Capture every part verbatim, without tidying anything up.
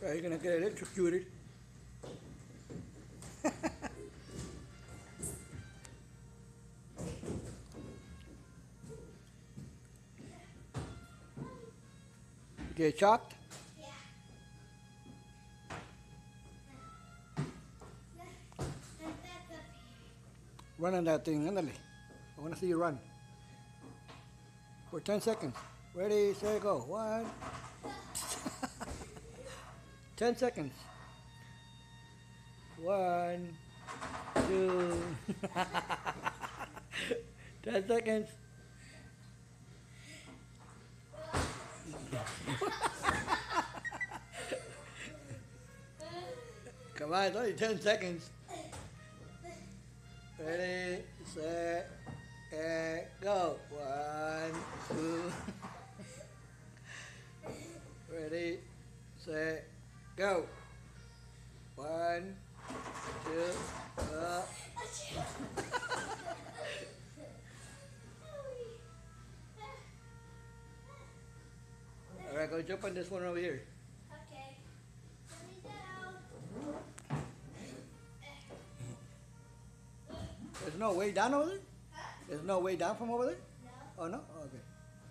So you're gonna get electrocuted. Get shocked? Yeah. Run on that thing, ándale. I want to see you run. For ten seconds. Ready, set, go. One. ten seconds. One, two. ten seconds. Come on, it's only ten seconds. Ready, set, and go. One, two. Ready, set, go. One, two, uh. All right, go jump on this one over here. Okay. Let me down. There's no way down over there? Huh? There's no way down from over there? No. Oh, no? Oh, okay.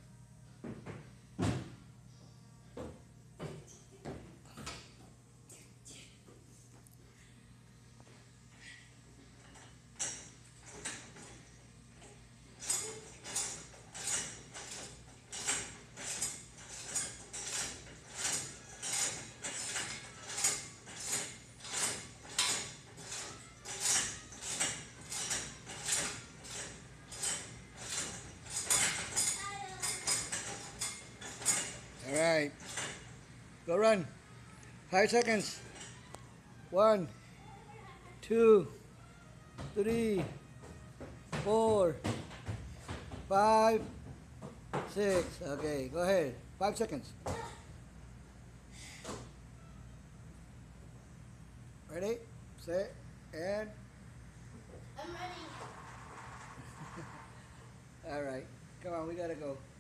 All right. Go run. Five seconds. One, two, three, four, five, six. Okay, go ahead. Five seconds. Ready, set, and. I'm ready. All right. Come on, we gotta go.